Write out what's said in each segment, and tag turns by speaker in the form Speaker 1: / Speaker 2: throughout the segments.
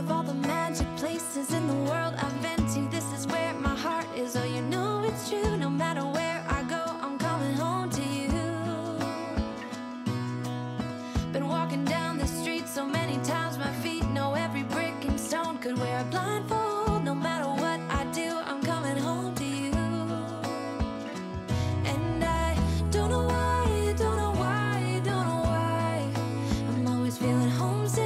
Speaker 1: Of all the magic places in the world I've been to, this is where my heart is. Oh, you know it's true. No matter where I go, I'm coming home to you. Been walking down the street so many times, my feet know every brick and stone. Could wear a blindfold. No matter what I do, I'm coming home to you. And I don't know why, don't know why, don't know why I'm always feeling homesick.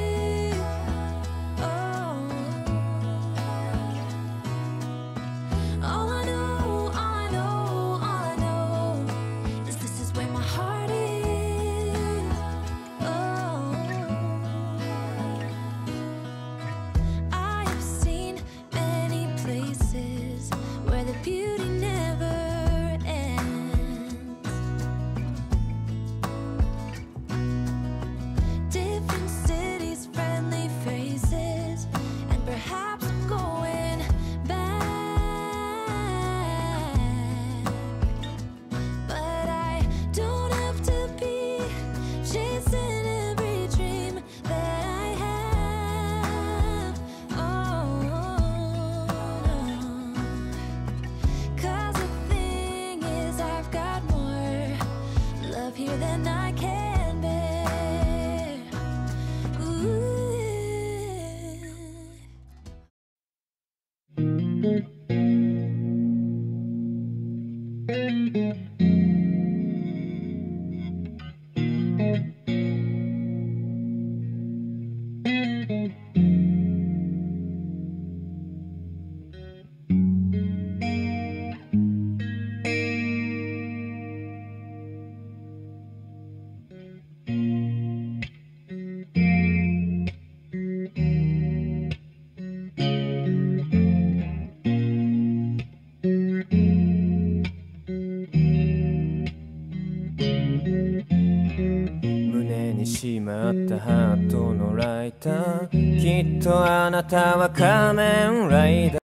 Speaker 1: Than I can bear.
Speaker 2: 胸にしまったハートのライター、きっとあなたは仮面ライダー。